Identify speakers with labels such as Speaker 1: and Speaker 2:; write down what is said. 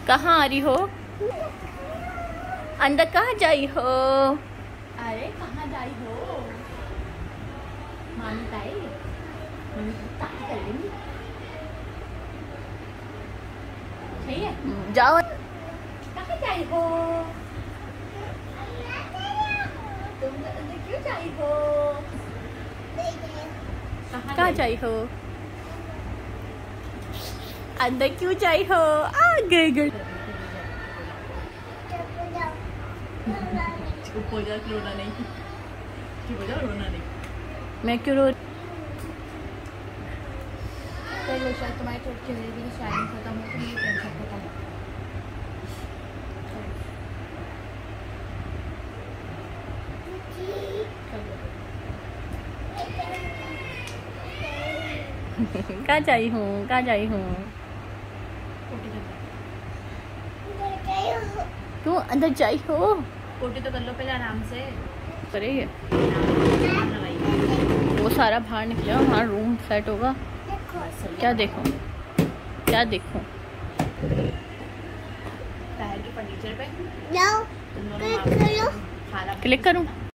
Speaker 1: कहाँ आ रही हो? अंदर कहाँ जाई हो? अरे कहाँ जाई हो? मामी ताई मम्मी ताई कर लेंगी। सही है, जाओ। कहाँ जाई हो? तुम अंदर क्यों जाई हो? कहाँ जाई हो? अंदर क्यों जाई हो? आ गए गए। चुप हो जा, रोना नहीं। चुप हो जा, रोना नहीं। मैं क्यों रो? चलो शायद तुम्हारी चोट की वजह से शायद खत्म हो तो मेरी टेंशन खत्म हो। कहाँ जाई हूँ? कहाँ जाई हूँ? क्यों अंदर जाई हो?
Speaker 2: पोटी तो कर लो पहले आराम से।
Speaker 1: करेंगे वो सारा बाहर निकले, हमारा रूम सेट होगा। क्या देखूं? क्या देखूं?
Speaker 2: पैर के फर्नीचर पे
Speaker 1: क्लिक करूं?